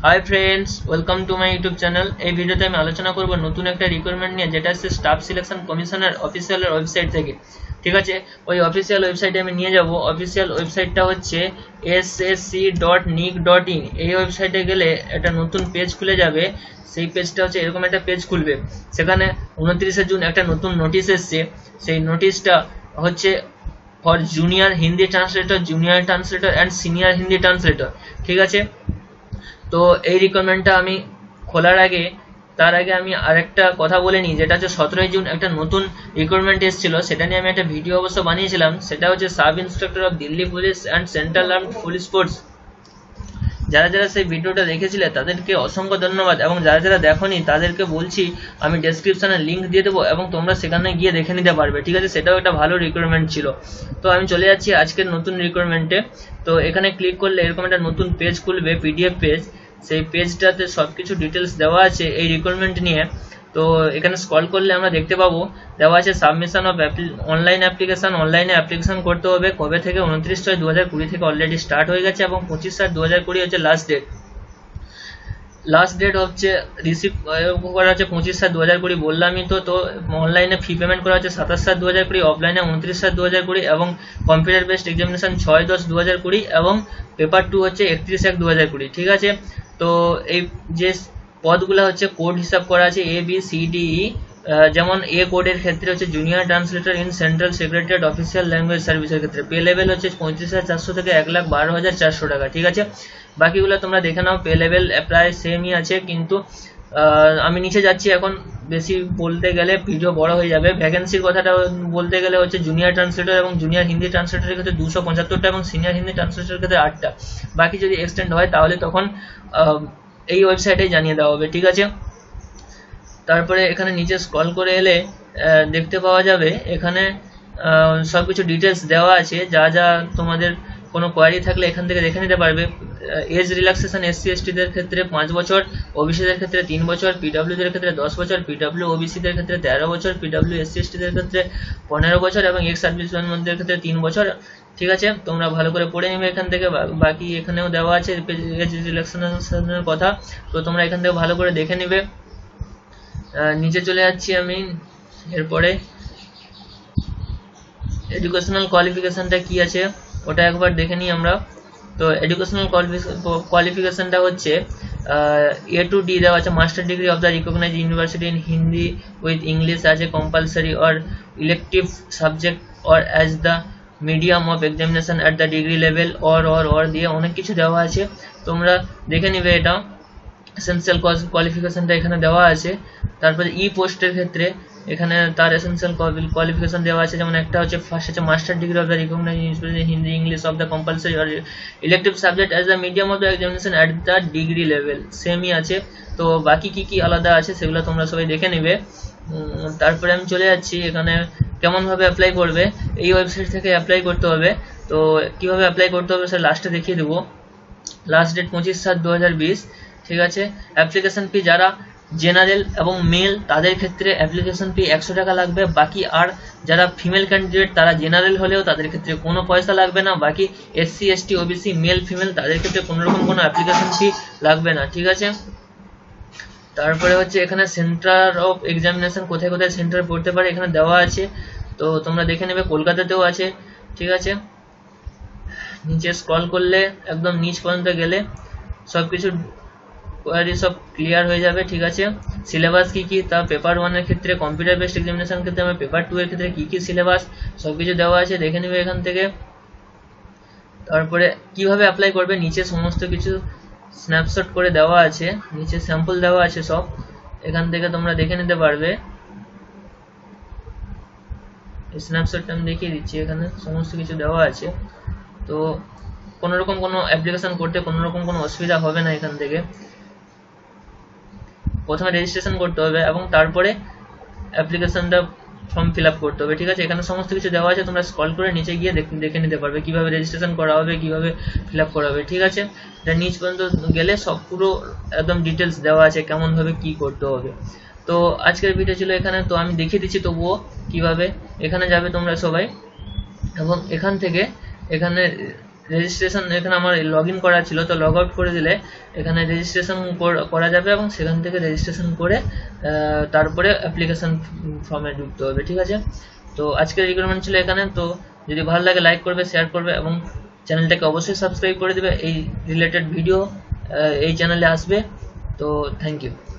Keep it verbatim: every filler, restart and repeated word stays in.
High friends welcome to my YouTube channel. এই ভিডিওতে আমি আলোচনা করব নতুন একটা রিক্রুটমেন্ট নিয়ে, যেটা হচ্ছে স্টাফ সিলেকশন কমিশনের অফিসিয়াল ওয়েবসাইট থেকে। ঠিক আছে, ওই অফিসিয়াল ওয়েবসাইটে আমি নিয়ে যাব। অফিসিয়াল ওয়েবসাইটটা হচ্ছে S S C dot nic dot in. এই ওয়েবসাইটে গেলে একটা নতুন পেজ খুলে যাবে। সেই পেজটা হচ্ছে এরকম একটা পেজ খুলবে। সেখানে উনত্রিশে জুন একটা নতুন নোটিশ এসছে। সেই নোটিশটা হচ্ছে for junior Hindi translator, junior translator and senior Hindi translator. ঠিক আছে, তো এই রিকোয়ারমেন্টটা আমি খোলার আগে তার আগে আমি আরেকটা কথা বলে নিই, যেটা হচ্ছে সতেরোই জুন একটা নতুন রিক্রুটমেন্ট এসেছিল। সেটা নিয়ে আমি একটা ভিডিও অবশ্য বানিয়েছিলাম। সেটা হচ্ছে sub inspector of Delhi police and central armed police force. যারা যারা সেই ভিডিওটা দেখেছিলে তাদেরকে অসংখ্য ধন্যবাদ, এবং যারা যারা দেখোনি তাদেরকে বলছি আমি ডেসক্রিপশনে লিঙ্ক দিয়ে দেবো এবং তোমরা সেখানে গিয়ে দেখে নিতে পারবে। ঠিক আছে, সেটাও একটা ভালো রিক্রুটমেন্ট ছিল। তো আমি চলে যাচ্ছি আজকের নতুন রিক্রুটমেন্টে। তো এখানে ক্লিক করলে এরকম একটা নতুন পেজ খুলবে, পিডিএফ পেজ। সেই পেজটাতে সব কিছু ডিটেলস দেওয়া আছে এই রিক্রুটমেন্ট নিয়ে। তো এখানে স্ক্রল করলে আমরা দেখতে পাবো দেওয়া আছে সাবমিশন অফ অনলাইন অ্যাপ্লিকেশন। অনলাইনে অ্যাপ্লিকেশন করতে হবে কবে থেকে? উনত্রিশ ছয় দু হাজার কুড়ি থেকে অলরেডি স্টার্ট হয়ে গেছে, এবং পঁচিশ সাত দু হাজার কুড়ি হচ্ছে লাস্ট ডেট। লাস্ট ডেট হচ্ছে রিসিভ করা হচ্ছে পঁচিশ সাত দু হাজার কুড়ি, বললামই তো। তো অনলাইনে ফি পেমেন্ট করা হচ্ছে সাতাশ সাত দু হাজার কুড়ি, অফলাইনে উনত্রিশ সাত দু হাজার কুড়ি, এবং কম্পিউটার বেসড এক্সামিনেশন ছয় দশ দু হাজার কুড়ি, এবং পেপার টু হচ্ছে একত্রিশ এক দু হাজার কুড়ি। ঠিক আছে, তো এই যে পদগুলো হচ্ছে কোড হিসাব করা আছে A B C D E. যেমন এ কোডের ক্ষেত্রে হচ্ছে junior translator in central secretariat official language সার্ভিসের ক্ষেত্রে পে লেভেল হচ্ছে পঁয়ত্রিশ হাজার চারশো থেকে এক লাখ বারো হাজার চারশো টাকা। ঠিক আছে, বাকিগুলো তোমরা দেখে নাও, পে লেভেল প্রায় সেমই আছে। কিন্তু আমি নিচে যাচ্ছি এখন, বেশি বলতে গেলে ভিডিও বড় হয়ে যাবে। ভ্যাকেন্সির কথাটা বলতে গেলে হচ্ছে জুনিয়র ট্রান্সলেটর এবং জুনিয়র হিন্দি ট্রান্সলেটরের ক্ষেত্রে দুশো পঁচাত্তরটা এবং সিনিয়র হিন্দি ট্রান্সলেটরের ক্ষেত্রে আটটা। বাকি যদি এক্সটেন্ড হয় তাহলে তখন এই ওয়েবসাইটে জানিয়ে দেওয়া হবে। ঠিক আছে, তারপরে এখানে নিচে স্ক্রল করে এলে দেখতে পাওয়া যাবে এখানে সব কিছু ডিটেলস দেওয়া আছে। যা যা তোমাদের কোনো কোয়ারি থাকলে এখান থেকে দেখে নিতে পারবে। এজ রিল্যাক্সেশন এসসি এসটিদের ক্ষেত্রে পাঁচ বছর, ওবিসিদের ক্ষেত্রে তিন বছর, পিডব্লিউদের ক্ষেত্রে দশ বছর, পিডব্লিউ ওবিসিদের ক্ষেত্রে তেরো বছর, পিডব্লিউ এসসি এসটিদের ক্ষেত্রে পনেরো বছর, এবং এক্স সার্ভিসম্যানদের ক্ষেত্রে তিন বছর। ঠিক আছে, তোমরা ভালো করে পড়ে নেবে এখান থেকে। বাকি এখানেও দেওয়া আছে এজ রিল্যাক্সেশনের কথা, তো তোমরা এখান থেকে ভালো করে দেখে নিবে। নিচে চলে যাচ্ছি আমি। এরপরে এডুকেশনাল কোয়ালিফিকেশনটা কি আছে ওটা একবার দেখে নিই আমরা। তো এডুকেশনাল কোয়ালিফিকেশনটা হচ্ছে এ টু ডি দেওয়া আছে। Master degree of the recognise university in Hindi with English as a compulsory or elective subject or as the medium of examination at the degree level or or or দিয়ে অনেক কিছু দেওয়া আছে, তোমরা দেখে নিবে। এটা এসেনশিয়াল কোয়ালিফিকেশনটা এখানে দেওয়া আছে। তারপরে ই পোস্টের ক্ষেত্রে এখানে তার এসেনশিয়াল কোয়ালিফিকেশন দেওয়া আছে। যেমন একটা হচ্ছে ফার্স্ট হচ্ছে master degree of the recognise university Hindi English of the compulsory or elective subject as the medium of the examination at the degree level, সেমই আছে। তো বাকি কি কি আলাদা আছে সেগুলো তোমরা সবাই দেখে নিবে। তারপরে আমি চলে যাচ্ছি এখানে কেমনভাবে অ্যাপ্লাই করবে। এই ওয়েবসাইট থেকে অ্যাপ্লাই করতে হবে। তো কীভাবে অ্যাপ্লাই করতে হবে সেটা লাস্টে দেখিয়ে দেবো। লাস্ট ডেট পঁচিশ সাত দু হাজার বিশ। ঠিক আছে, অ্যাপ্লিকেশন ফি যারা জেনারেল এবং মেল তাদের ক্ষেত্রে অ্যাপ্লিকেশন ফি একশো টাকা লাগবে। বাকি আর যারা ফিমেল ক্যান্ডিডেট তারা জেনারেল হলেও তাদের ক্ষেত্রে কোনো পয়সা লাগবে না। বাকি SC ST OBC male female তাদের ক্ষেত্রে কোনো রকম কোনো অ্যাপ্লিকেশন ফি লাগবে না। ঠিক আছে, তারপরে হচ্ছে এখানে সেন্টার অফ এক্সামিনেশন কোথায় কোথায় সেন্টার পড়তে পারে এখানে দেওয়া আছে, তো তোমরা দেখে নেবে। কলকাতাতেও আছে। ঠিক আছে, নিচে স্ক্রল করলে একদম নিচ পর্যন্ত গেলে সব কিছু কোয়ারি সব ক্লিয়ার হয়ে যাবে। ঠিক আছে, সিলেবাস কি কি তা পেপার ওয়ানের ক্ষেত্রে, কম্পিউটার বেসড এক্সামিনেশন ক্ষেত্রে আমার পেপার টু এর ক্ষেত্রে কি কি সিলেবাস সব কিছু দেওয়া আছে, দেখে নেবে এখান থেকে। তারপরে কিভাবে অ্যাপ্লাই করবে নিচে সমস্ত কিছু স্ন্যাপশট করে দেওয়া আছে, নিচে স্যাম্পল দেওয়া আছে সব, এখান থেকে তোমরা দেখে নিতে পারবে। এই স্ন্যাপশটটা আমি দেখিয়ে দিচ্ছি, এখানে সমস্ত কিছু দেওয়া আছে। তো কোনো রকম কোনো অ্যাপ্লিকেশন করতে কোনো রকম কোনো অসুবিধা হবে না। এখান থেকে প্রথমে রেজিস্ট্রেশন করতে হবে এবং তারপরে অ্যাপ্লিকেশনটা ফর্ম ফিল আপ করতে হবে। ঠিক আছে, এখানে সমস্ত কিছু দেওয়া আছে, তোমরা স্ক্রল করে নিচে গিয়ে দেখে নিতে পারবে কিভাবে রেজিস্ট্রেশন করা হবে, কিভাবে ফিল আপ করা হবে। ঠিক আছে, এটা নিচ পর্যন্ত গেলে সব পুরো একদম ডিটেলস দেওয়া আছে কেমনভাবে কি করতে হবে। তো আজকের ভিডিও ছিল এখানে, তো আমি দেখিয়ে দিচ্ছি তবুও কিভাবে। এখানে যাবে তোমরা সবাই, এবং এখান থেকে এখানে রেজিস্ট্রেশন এখানে আমার লগ ইন করা ছিল, তো লগ আউট করে দিলে এখানে রেজিস্ট্রেশন করা যাবে এবং সেখান থেকে রেজিস্ট্রেশন করে তারপরে অ্যাপ্লিকেশন ফর্মে ঢুকতে হবে। ঠিক আছে, তো আজকের রিকোয়ারমেন্ট ছিল এখানে। তো যদি ভালো লাগে লাইক করবে, শেয়ার করবে এবং চ্যানেলটাকে অবশ্যই সাবস্ক্রাইব করে দেবে। এই রিলেটেড ভিডিও এই চ্যানেলে আসবে। তো থ্যাংক ইউ।